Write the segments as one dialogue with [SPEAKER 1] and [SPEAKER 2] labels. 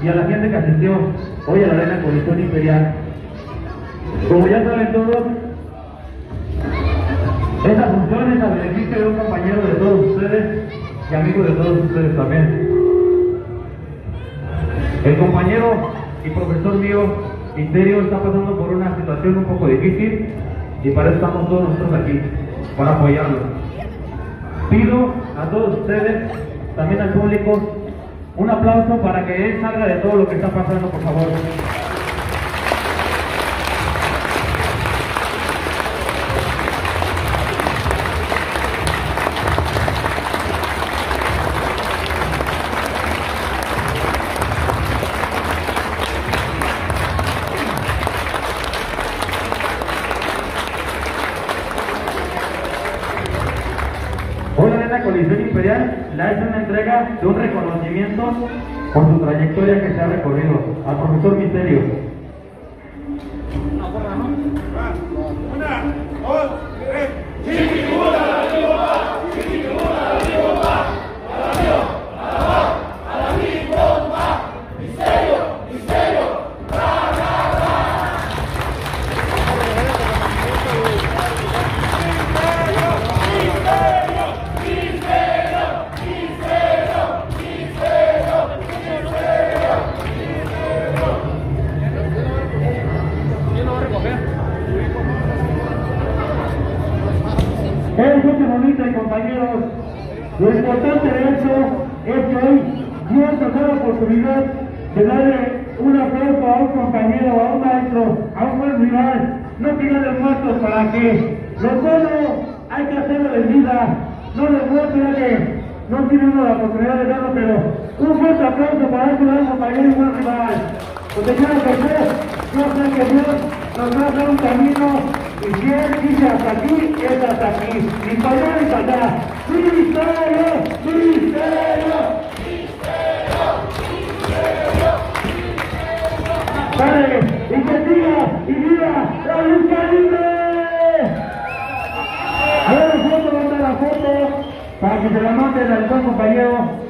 [SPEAKER 1] y a la gente que asistió hoy a la Arena Coliseo Imperial. Como ya saben todos, esta función es a beneficio de un compañero de todos ustedes y amigo de todos ustedes también. El compañero y profesor mío, Misterio, está pasando por una situación un poco difícil y para eso estamos todos nosotros aquí, para apoyarlo. Pido a todos ustedes, también al público, un aplauso para que él salga de todo lo que está pasando, por favor. Hoy la Arena Coliseo Imperial le ha hecho una entrega de un reconocimiento por su trayectoria que se ha recorrido al profesor Misterio. Es muy bonito, compañeros. Lo importante de eso es que hoy Dios nos da la oportunidad de darle un aplauso a un compañero, a un maestro, a un buen rival. No tiran muertos para que lo bueno hay que hacerlo de vida. No demuestra que no tiene uno la oportunidad de darlo, pero un fuerte aplauso para este gran compañero y buen rival. Porque yo no sé que Dios nos va a dar un camino. Y si él dice hasta aquí, es hasta aquí. Ni para allá ni para allá. ¡Misterio! ¡Misterio! ¡Misterio! ¡Misterio! ¡Vale! ¡Y que siga! ¡Y viva la lucha libre! A ver la foto, manda la foto para que se la manden al buen compañero.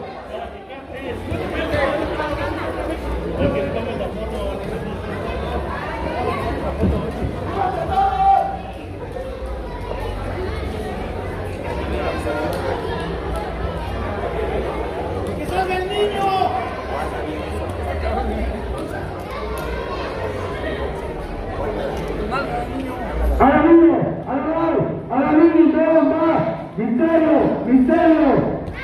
[SPEAKER 1] ¡A la niño! ¡A la niño! ¡Misterio! ¡Misterio!